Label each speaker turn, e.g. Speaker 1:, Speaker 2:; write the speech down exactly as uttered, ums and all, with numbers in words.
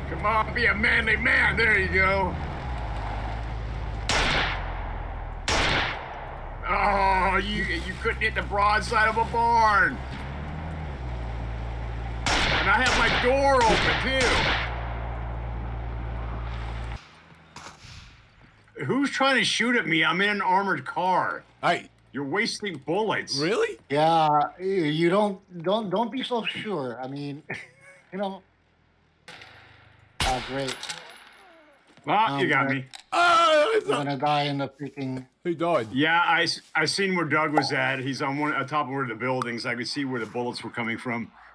Speaker 1: Come on, be a manly man. There you go. Oh, you you couldn't hit the broadside of a barn. And I have my door open, too. Who's trying to shoot at me? I'm in an armored car.
Speaker 2: Hey.
Speaker 1: You're wasting bullets.
Speaker 2: Really?
Speaker 3: Yeah, you don't don't don't be so sure. I mean, you know. Ah, great.
Speaker 1: Ah,
Speaker 3: um,
Speaker 1: you got me.
Speaker 2: Oh,
Speaker 3: I'm gonna die in the freaking.
Speaker 2: Who died?
Speaker 1: Yeah, I I seen where Doug was at. He's on one on top of one of the buildings. I could see where the bullets were coming from.